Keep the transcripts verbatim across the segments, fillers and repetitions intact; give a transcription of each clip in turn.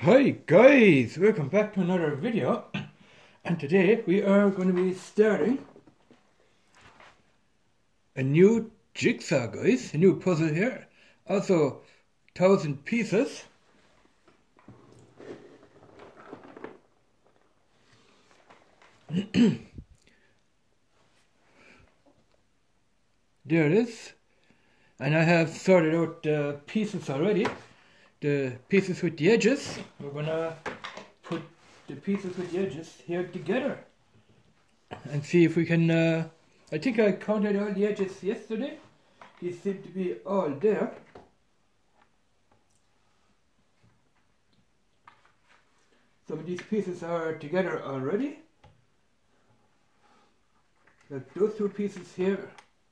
Hi guys, welcome back to another video, and today we are going to be starting a new jigsaw, guys, a new puzzle here, also thousand pieces. There it is, and I have sorted out the pieces already, the pieces with the edges. We're gonna put the pieces with the edges here together and see if we can, uh, I think I counted all the edges yesterday. These seem to be all there. Some of these pieces are together already. Like those two pieces here.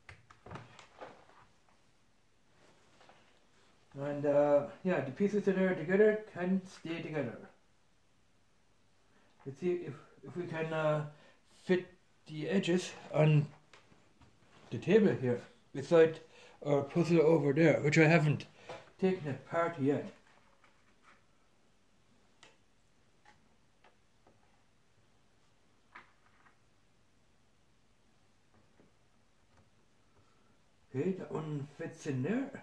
And uh, yeah, the pieces that are together can stay together. Let's see if, if we can uh, fit the edges on the table here beside our puzzle over there, which I haven't taken apart yet. Okay, that one fits in there.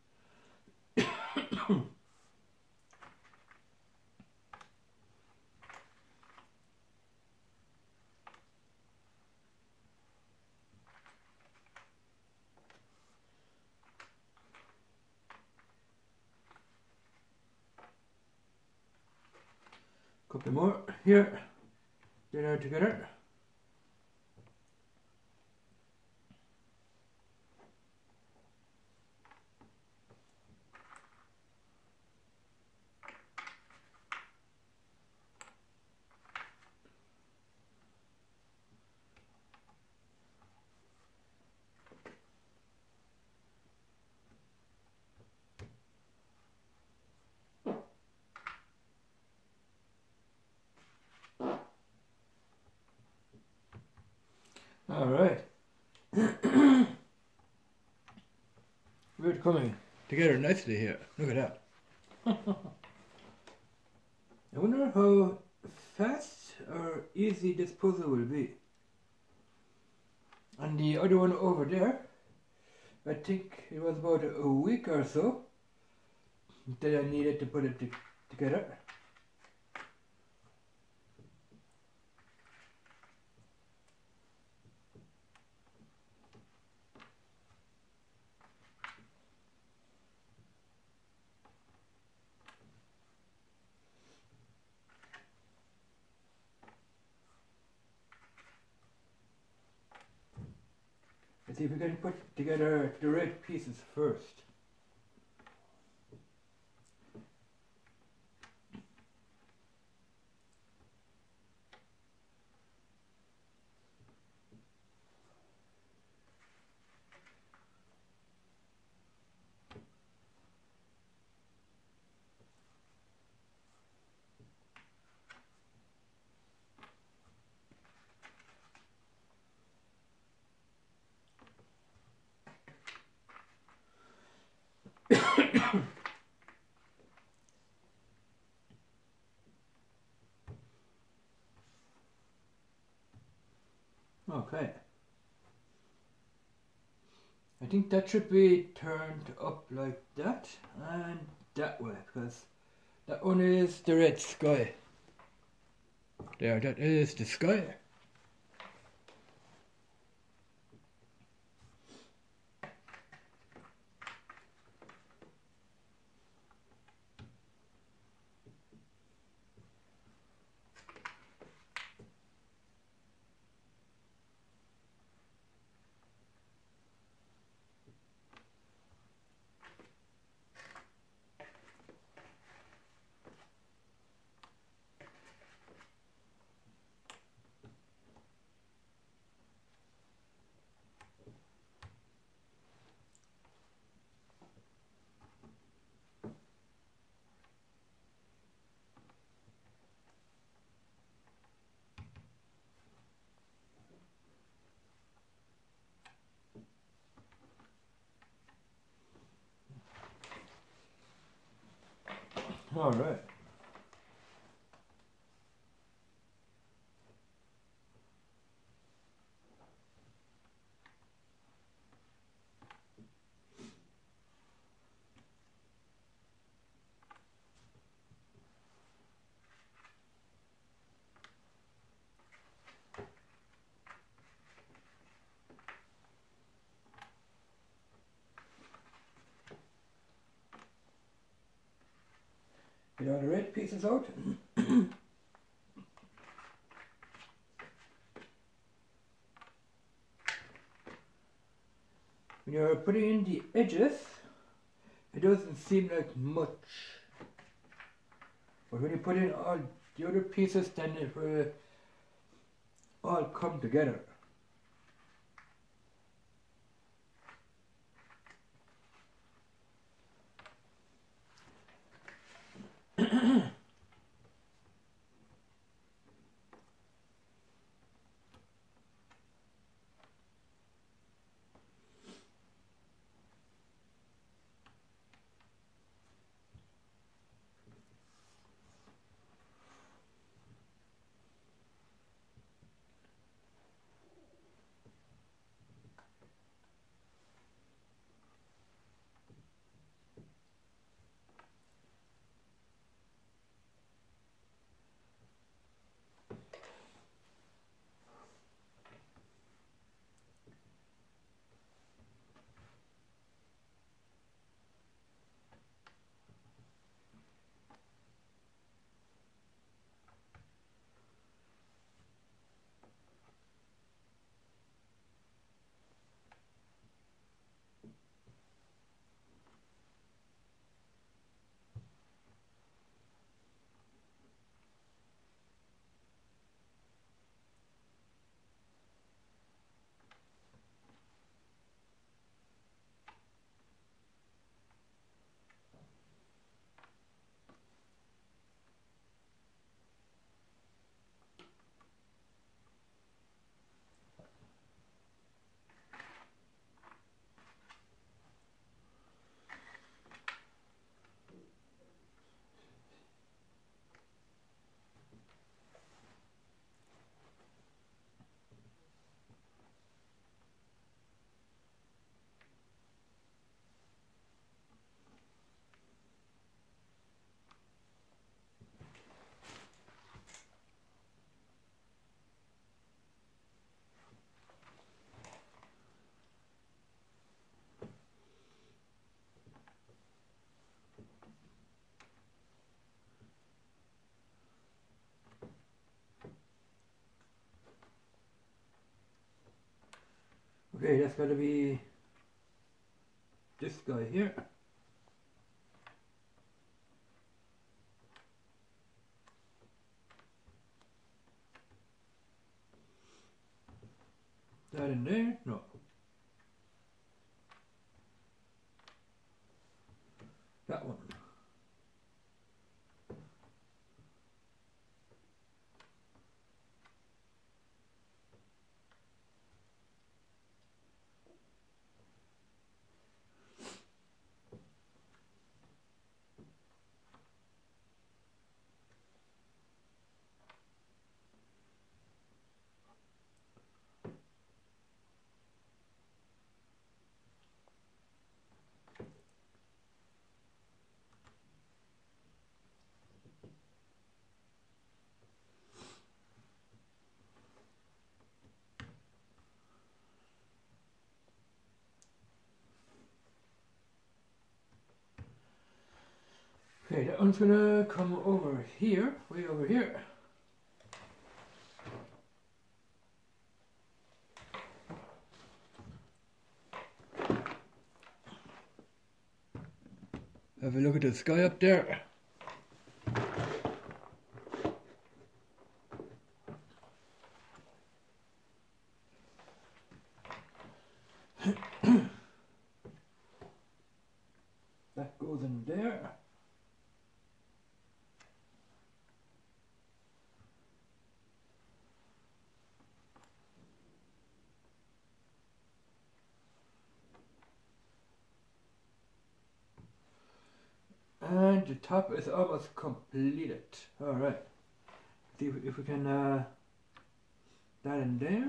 Couple more here. They are together. All right. We're coming together nicely here. Look at that. I wonder how fast or easy this puzzle will be. And the other one over there, I think it was about a week or so that I needed to put it to together. Let's see if we can put together the red pieces first. Okay. I think that should be turned up like that and that way, because that one is the red sky. There, that is the sky. All right. Get all the red pieces out. When you're putting in the edges, it doesn't seem like much. But when you put in all the other pieces, then it will all come together. Okay, that's got to be this guy here. That in there? No. That one. Okay, that one's gonna come over here, way over here. Have a look at the sky up there. That goes in there. And the top is almost completed. Alright. See if, if we can uh, that in there.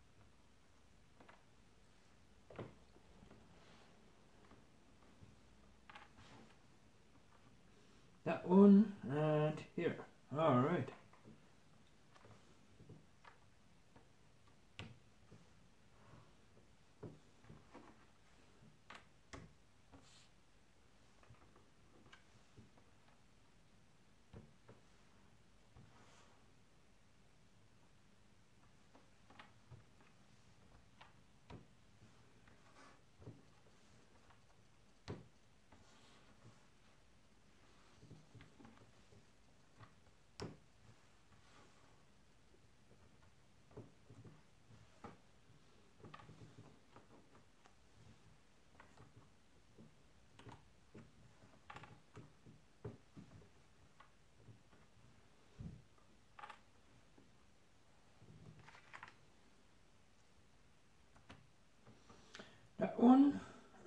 That one and here. Alright. that one.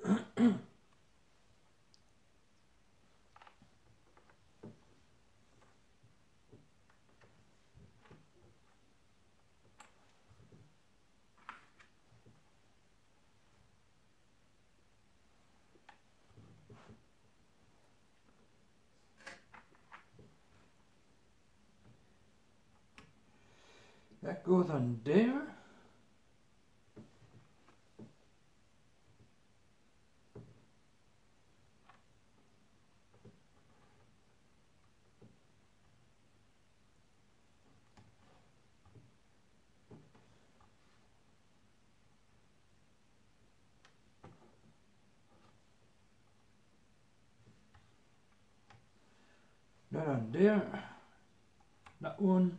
That goes on there. That on there. That one.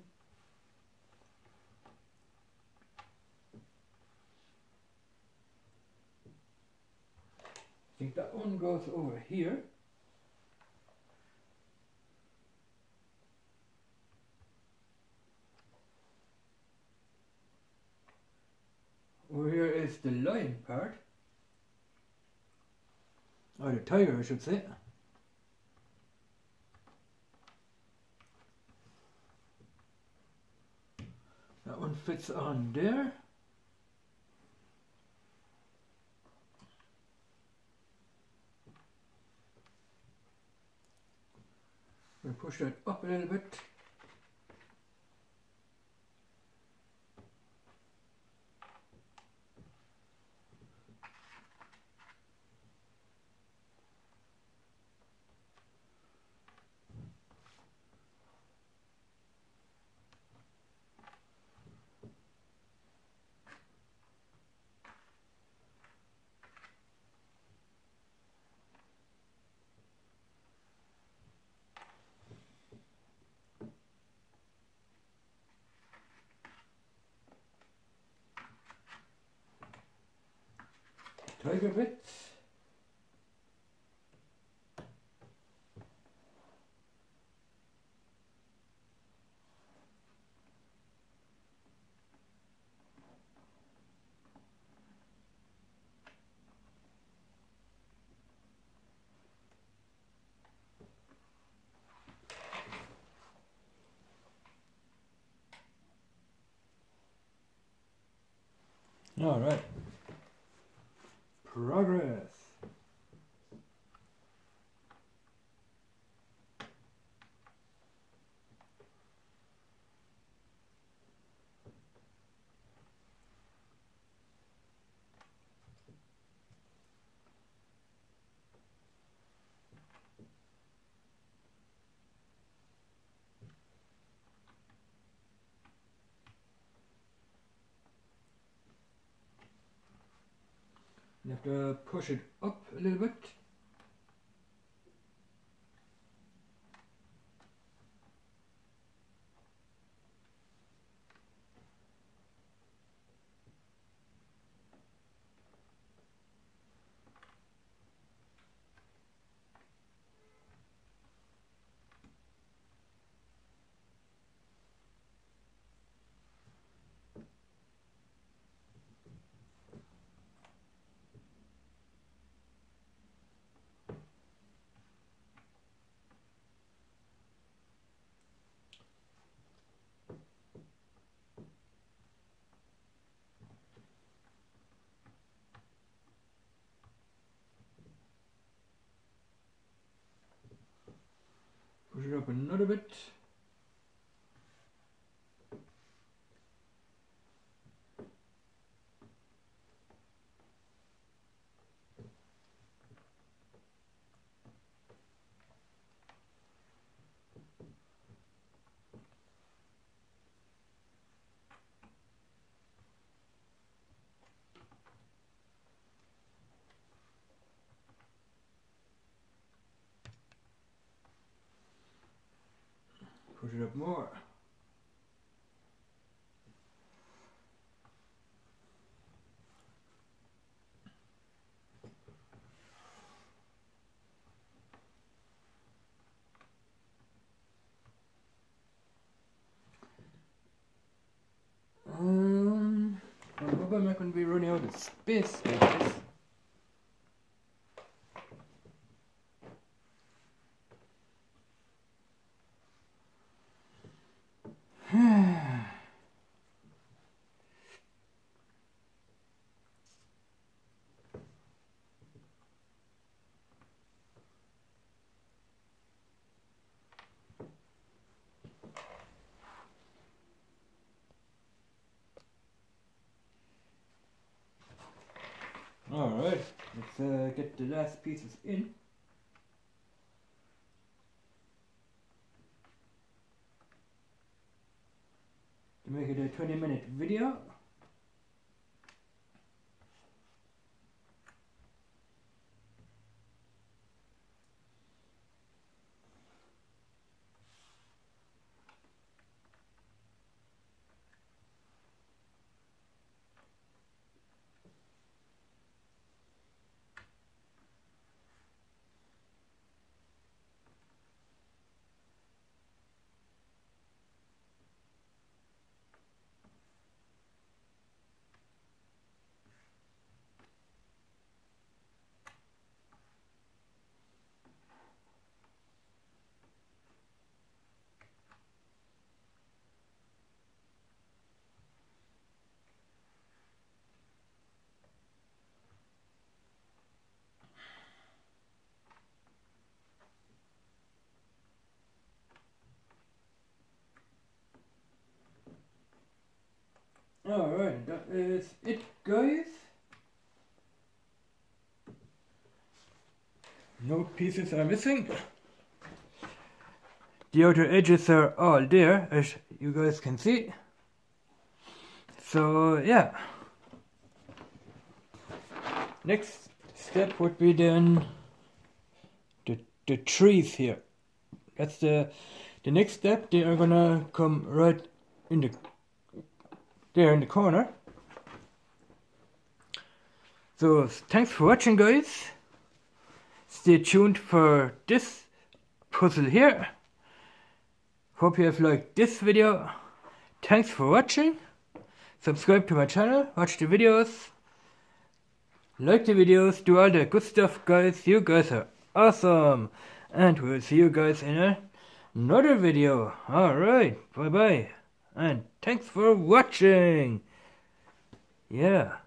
I think that one goes over here. Over here is the lion part. Or the tiger, I should say. That one fits on there. We'll push that up a little bit. Tiger bits. All right. Progress. You have to push it up a little bit. Push it up another bit. Push it up more. Um, I'm not going to be running out of space like this. Alright, let's uh, get the last pieces in. To make it a twenty minute video. Alright, that is it, guys. No pieces are missing. The outer edges are all there, as you guys can see. So yeah. Next step would be then the the trees here. That's the the next step. They are gonna come right in the there in the corner. So thanks for watching, guys. Stay tuned for this puzzle here. Hope you have liked this video. Thanks for watching. Subscribe to my channel, watch the videos, like the videos, do all the good stuff, guys. You guys are awesome, and we'll see you guys in a, another video. Alright, bye bye, and thanks for watching. Yeah.